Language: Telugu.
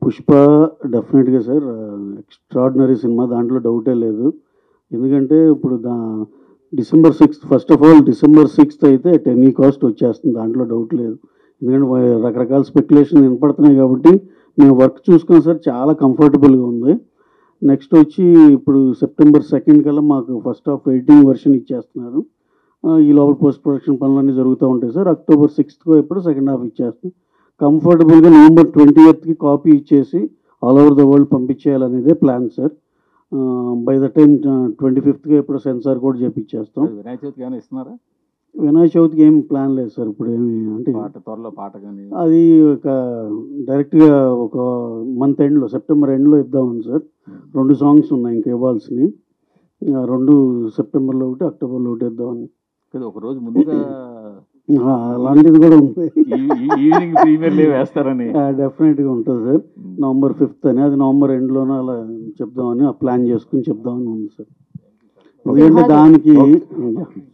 పుష్ప డెఫినెట్‌గా సార్ ఎక్స్‌ట్రార్డినరీ సినిమా, దాంట్లో డౌటే లేదు. ఎందుకంటే ఇప్పుడు డిసెంబర్ 6థ్, ఫస్ట్ ఆఫ్ ఆల్ డిసెంబర్ 6థ్ అయితే అట్ ఎనీ కాస్ట్ వచ్చేస్తుంది, దాంట్లో డౌట్ లేదు. ఎందుకంటే రకరకాల స్పెక్యులేషన్ వినపడుతున్నాయి కాబట్టి మేము వర్క్ చూసుకున్నాం సార్, చాలా కంఫర్టబుల్‌గా ఉంది. నెక్స్ట్ వచ్చి ఇప్పుడు సెప్టెంబర్ 2 కల్లా మాకు ఫస్ట్ హాఫ్ ఎడిటింగ్ వెర్షన్ ఇచ్చేస్తున్నారు. ఈ లోపల పోస్ట్ ప్రొడక్షన్ పనులన్నీ జరుగుతూ ఉంటాయి సార్. అక్టోబర్ 6థ్‌కో ఎప్పుడో సెకండ్ హాఫ్ ఇచ్చేస్తాం. కంఫర్టబుల్‌గా నవంబర్ 20థ్‌కి కాపీ ఇచ్చేసి ఆల్ ఓవర్ ద వరల్డ్ పంపించేయాలనేదే plan sir. By the time 25థ్‌కి ఎప్పుడో సెన్సార్ కూడా చేపిచ్చేస్తాం. వినాయక చవితికి ఏమైనా ఇస్తున్నారా? వినాయక చవితికి ఏం ప్లాన్ లేదు సార్ ఇప్పుడు ఏమి, అంటే త్వరలో పాట కానీ అది ఒక డైరెక్ట్‌గా ఒక మంత్ ఎండ్‌లో, సెప్టెంబర్ ఎండ్‌లో ఇద్దామని సార్. 2 సాంగ్స్ ఉన్నాయి ఇంకా ఇవ్వాల్సినవి. 2 సెప్టెంబర్‌లో ఒకటి, అక్టోబర్‌లో ఒకటి ఇద్దామని. ఒక రోజు ముందుగా అలాంటిది కూడా ఉంది. ఈవినింగ్ ప్రీమియర్లే వేస్తారని డెఫినెట్‌గా ఉంటుంది సార్. నవంబర్ 5థ్ అని, అది నవంబర్ ఎండ్‌లోనో అలా చెప్దామని ప్లాన్ చేసుకొని చెప్దామని ఉంది సార్. ఎందుకంటే దానికి